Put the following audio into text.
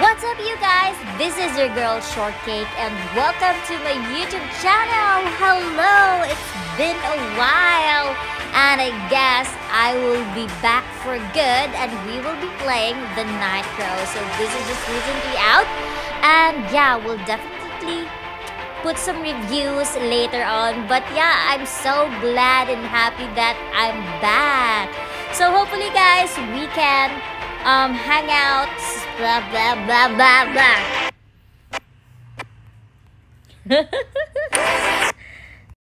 What's up, you guys? This is your girl Shortcake and welcome to my YouTube channel. Hello, it's been a while and I guess I will be back for good and we will be playing the Night CROWS. So this is just recently out and yeah, we'll definitely put some reviews later on. But yeah, I'm so glad and happy that I'm back. So hopefully guys, we can hang out, blah blah blah blah blah.